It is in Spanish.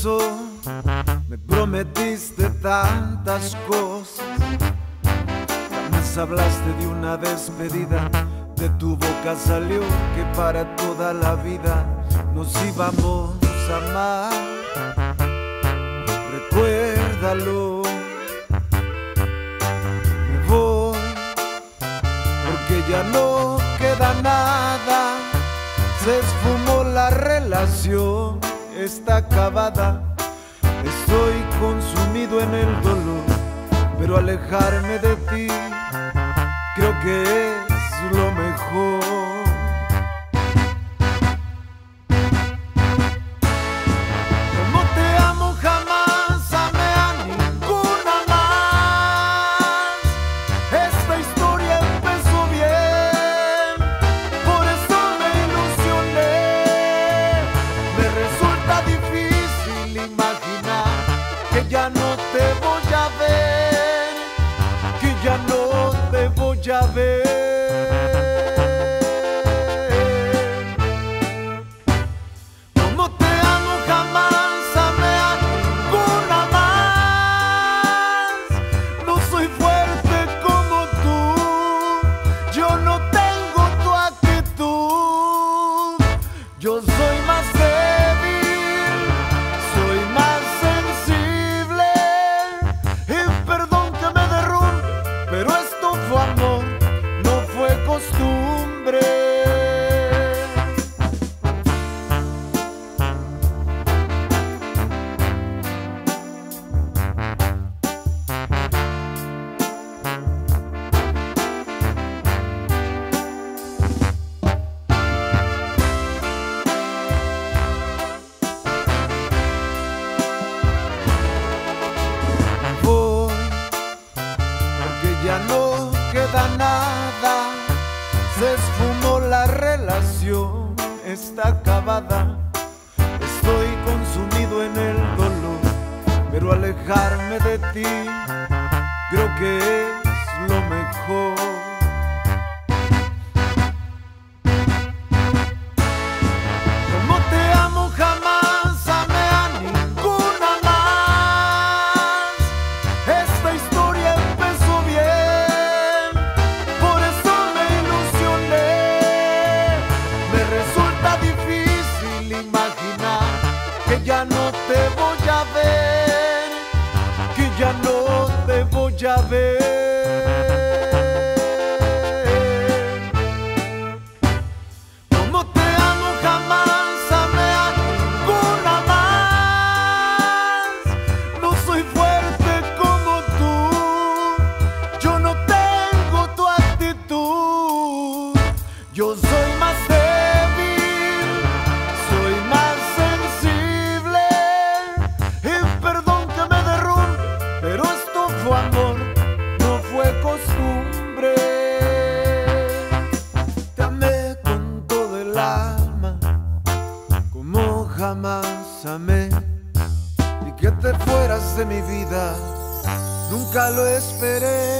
empezó me prometiste tantas cosas. Jamás hablaste de una despedida, de tu boca salió que para toda la vida nos íbamos a amar. Recuérdalo, me voy porque ya no queda nada. Se esfumó la relación, está acabada. Estoy consumido en el dolor, pero alejarme de ti creo que es lo mejor. Como te amo jamás amé a ninguna más. Esta historia empezó bien, por eso me ilusioné. Me resulta difícil imaginar que ya no te voy a ver, que ya no te voy a ver. Como te amo jamás amé a ninguna más. No soy fuerte como tú, yo no tengo tu actitud. Yo soy más débil, soy más sensible. Y perdón que me derrumbe, pero esto fue amor, no fue costumbre. Voy porque ya no queda nada. Se esfumó la relación, está acabada. Estoy consumido en el dolor, pero alejarme de ti creo que es lo mejor. Como te amo jamás amé a ninguna más. Esta historia empezó bien, por eso me ilusioné. Me resulta difícil imaginar que ya no te voy a ver, que ya no te voy a ver. Como te amo jamás amé a ninguna más. No soy fuerte como tú, yo no tengo tu actitud. Yo soy más débil, soy más sensible. Y perdón que me derrumbe, pero esto fue amor, no fue costumbre. Te amé con todo el alma, como jamás amé. Y que te fueras de mi vida, nunca lo esperé.